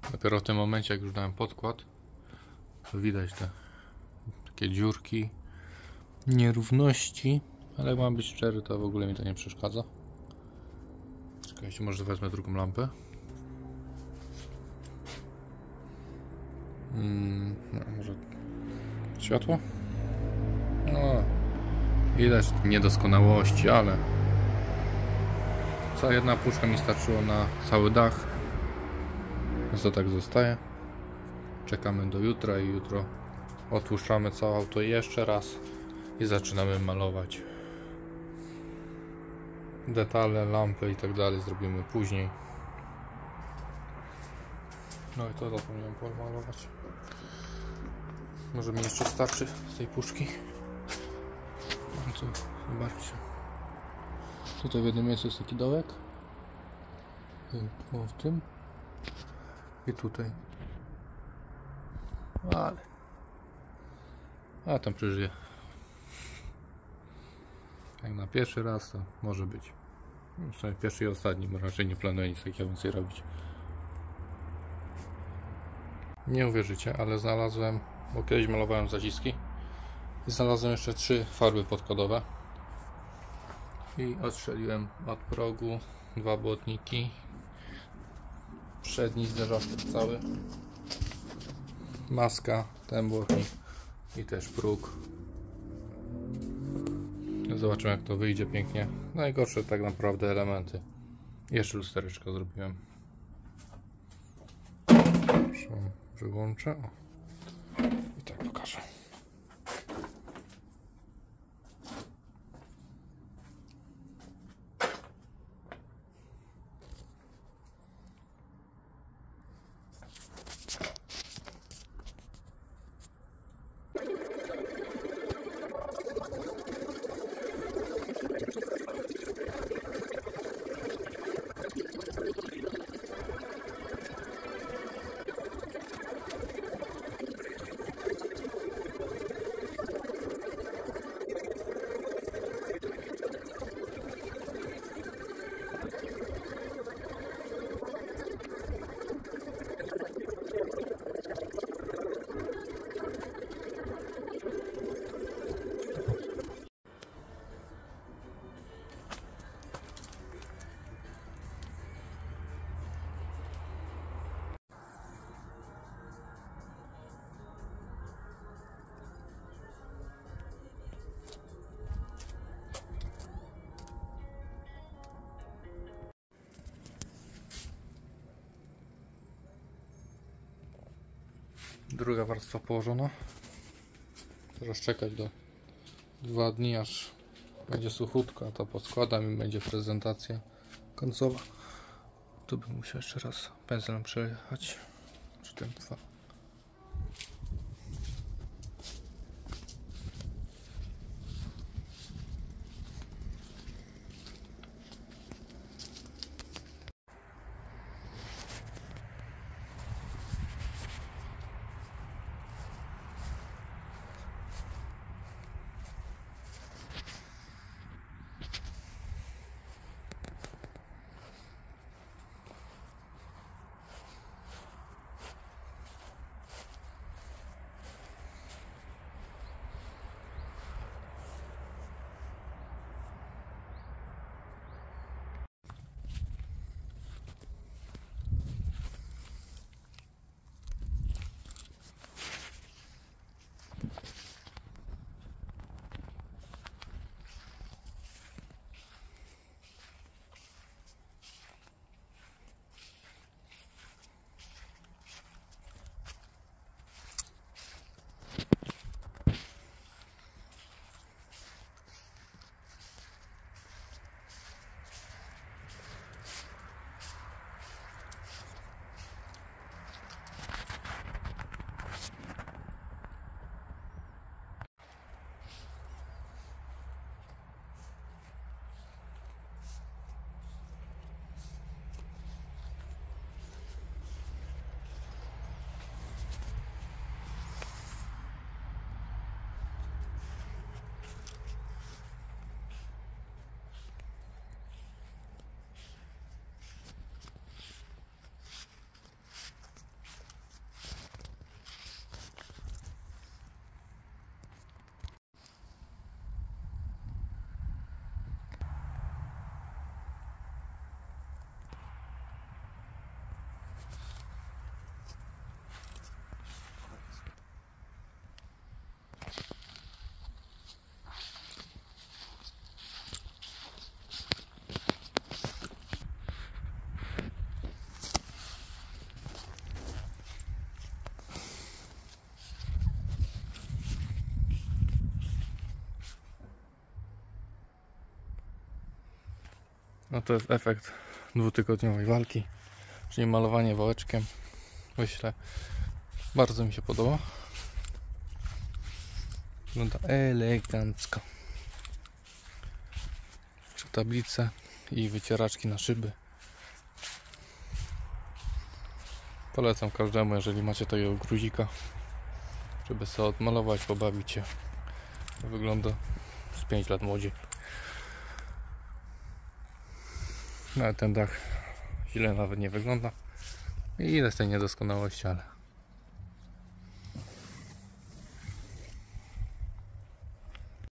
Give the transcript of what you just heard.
Dopiero w tym momencie, jak już dałem podkład, to widać te takie dziurki, nierówności, ale jak mam być szczery, to w ogóle mi to nie przeszkadza. Czekajcie, może wezmę drugą lampę. No, może światło? No, widać niedoskonałości, ale cała jedna puszka mi starczyło na cały dach, więc to tak zostaje. Czekamy do jutra i jutro otłuszczamy całe auto jeszcze raz i zaczynamy malować. Detale, lampy i tak dalej zrobimy później. No i to zapomniałem pomalować. Może mi jeszcze starczy z tej puszki. No co, zobaczcie. Tutaj w jednym miejscu jest taki dołek. O, w tym. I tutaj. Ale. A tam przeżyje. Jak na pierwszy raz to może być. Przynajmniej pierwszy i ostatni, bo raczej nie planuję nic takiego więcej robić. Nie uwierzycie, ale znalazłem, bo kiedyś malowałem zaciski i znalazłem jeszcze 3 farby podkładowe i odstrzeliłem od progu 2 błotniki, przedni zderzaczek cały, maska, ten błotnik i też próg. Zobaczymy, jak to wyjdzie pięknie. Najgorsze tak naprawdę elementy. Jeszcze lustereczko zrobiłem. Wyłączę. O. I tak pokażę. Druga warstwa położona. Teraz czekać do 2 dni, aż będzie suchutko, a to poskładam i będzie prezentacja końcowa. Tu bym musiał jeszcze raz pędzlem przejechać. Czy ten dwa. No to jest efekt dwutygodniowej walki, czyli malowanie wałeczkiem. Myślę, bardzo mi się podoba. Wygląda elegancko. Tablice i wycieraczki na szyby. Polecam każdemu, jeżeli macie takiego gruzika, żeby sobie odmalować, pobawić się. Wygląda z 5 lat młodziej. No, ale ten dach źle nawet nie wygląda. I ile z tej niedoskonałości, ale